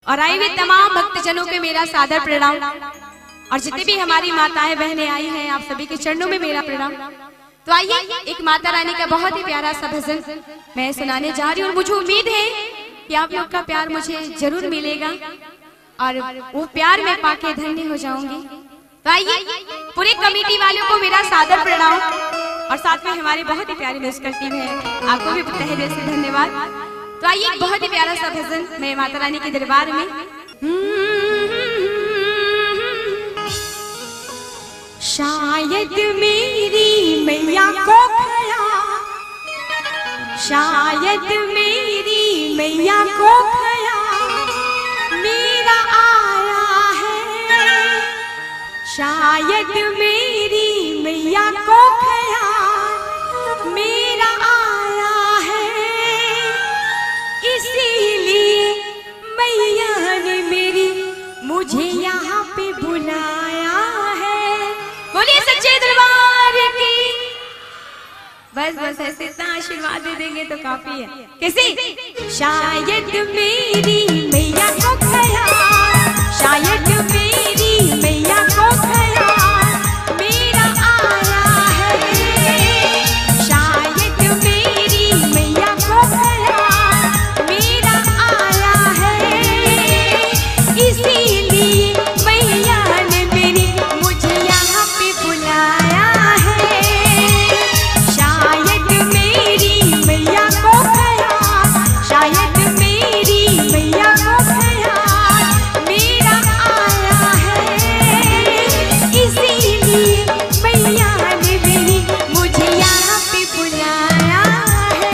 और आए हुए तमाम भक्तजनों के मेरा सादर प्रणाम। और जितने भी हमारी माताएं बहनें आई हैं, आप सभी के चरणों में मेरा प्रणाम। तो आइए एक माता रानी का बहुत ही प्यारा सा भजन मैं सुनाने जा रही हूँ। और मुझे उम्मीद है कि आप लोग का प्यार मुझे जरूर मिलेगा और वो प्यार मैं पाके धन्य हो जाऊंगी। तो आइए पूरे कमेटी वालों को मेरा सादर प्रणाम और साथ में हमारे बहुत ही प्यारे म्यूजिकल टीम है, आपको भी तहे दिल से धन्यवाद। तो आइए एक बहुत ही प्यारा सा भजन मैं माता रानी के दरबार में। शायद मेरी मैया को खया, शायद मेरी मैया को खया मेरा आया है, शायद मेरी मैया को खया मेरा आया है, इसीलिए मैया ने मेरी मुझे यहाँ पे बुलाया है। बोलिए सच्चे दरबार की। बस बस ऐसे इतना आशीर्वाद दे देंगे तो काफी है। कैसे? शायद मेरी मैया को खया, शायद मेरी मैया को खया मेरा आया है, शायद मेरी मैया को खया मेरा आया है, इसीलिए मैया ने मेरी मुझे यहाँ पे बुलाया है, शायद मेरी मैया को खया, शायद मेरी मैया को खया मेरा आया है, इसीलिए मैया ने मेरी मुझे यहाँ पे बुलाया है।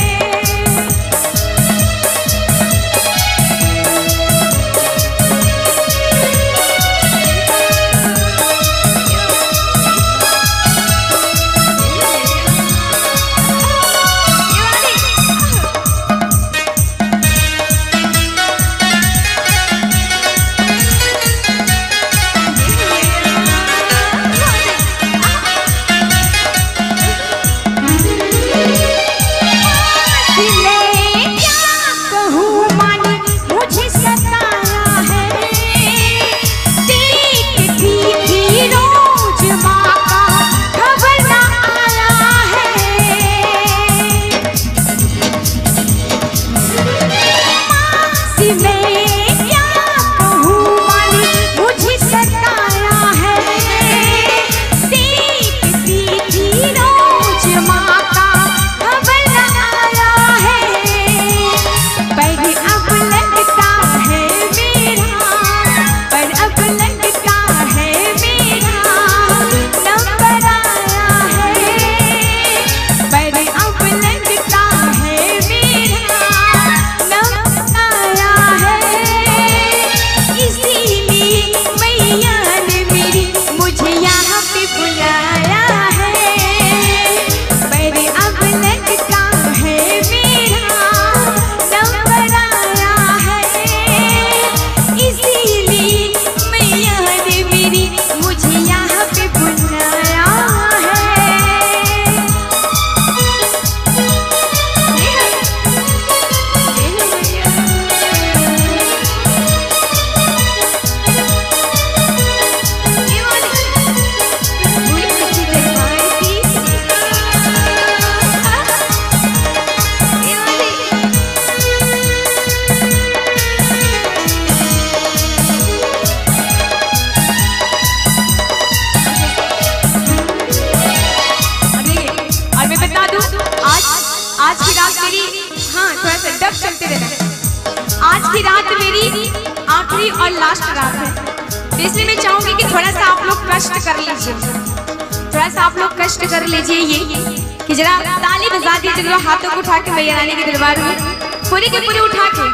आज की रात मेरी, हाँ थोड़ा सा डब चलते रहना, आज की रात मेरी आखिरी और लास्ट रात है, इसलिए मैं चाहूंगी कि थोड़ा सा आप लोग कष्ट कर लीजिए, थोड़ा सा आप लोग कष्ट कर लीजिए ये कि जरा ताली बजा दीजिए, जरा हाथों को उठा के मैया रानी के दरबार में पूरी के पूरी उठा के,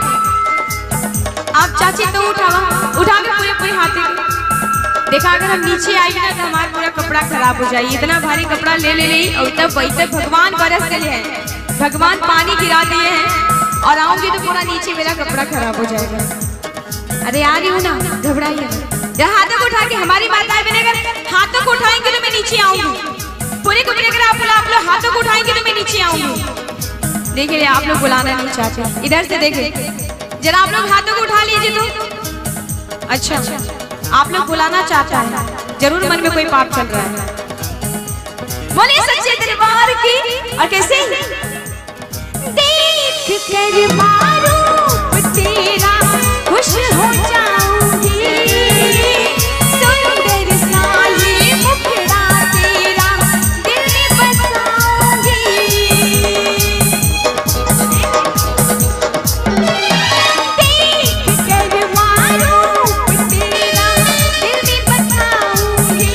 आप चाची तो उठा के पूरे पूरे हाथ देखा। अगर हम नीचे आएंगे ना तो हमारा पूरा कपड़ा खराब हो जाएगी, इतना भारी कपड़ा ले और तब वही तक भगवान बरस रहे हैं, भगवान पानी गिरा दिए हैं और आऊंगी तो पूरा नीचे मेरा कपड़ा खराब हो जाएगा। अरे आ रही हूँ ना, घबराइए मत। जब हाथों को उठा के हमारी माताएं बने, अगर हाथों को उठाएंगे तो मैं नीचे आऊंगी, पूरे कपड़े अगर आप लोग हाथों को उठाएंगे तो मैं नीचे आऊंगी। देखिए आप लोग बुलाना नहीं चाहते, इधर से देखिए जरा आप लोग हाथों को उठा लीजिए तो अच्छा, आप लोग बुलाना चाहता है, जरूर मन में कोई पाप चल रहा है। बोलिए सच्चे दरबार की। और कैसे देख कर मारूं तेरा खुश हो जाऊंगी, सुंदर सा ये मुखड़ा तेरा दिल में बसाऊंगी। देख कर मारूं तेरा दिल में बसाऊंगी,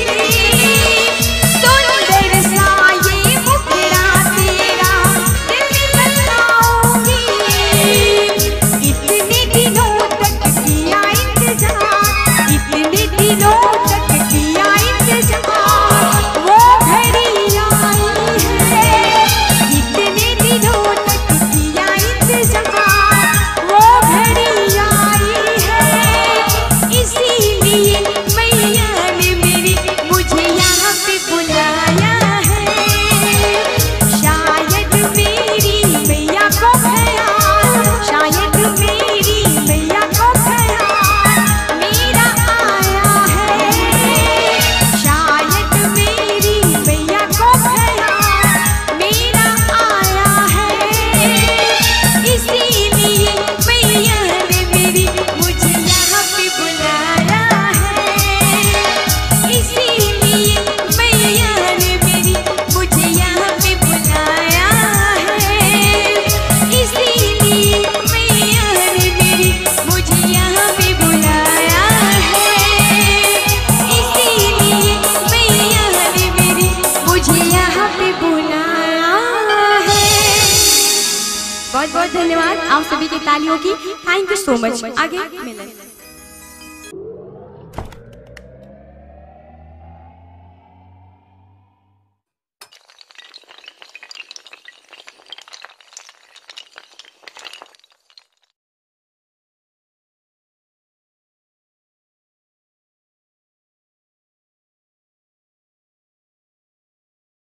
सुंदर सा ये मुखड़ा तेरा दिल में बसाऊंगी। इतने दिनों तक किया इंतजार, इतने दिनों तक किया इंतजार, वो घड़ी आई है। इतने दिनों तक किया इंतजार, वो घड़ी आई है। इसीलिए मैया ने मेरी मुझे यहाँ पे बुलाया है। शायद मेरी मैया को ख्याल, शायद मेरी मैया को ख्याल मेरा आया है। शायद मेरी मैया को ख्याल मेरा आया है। इसीलिए मैया ने मेरी मुझे यहाँ पे बुलाया है। इसीलिए मैया ने मेरी मुझे यहाँ पे बुलाया है। इसीलिए मैया ने मेरी मुझे यहाँ पे बुलाया है। इसीलिए मैया ने मेरी मुझे यहाँ पे बुलाया है। बहुत बहुत धन्यवाद आप सभी की तालियों की। Thank you so much. आगे मिलें।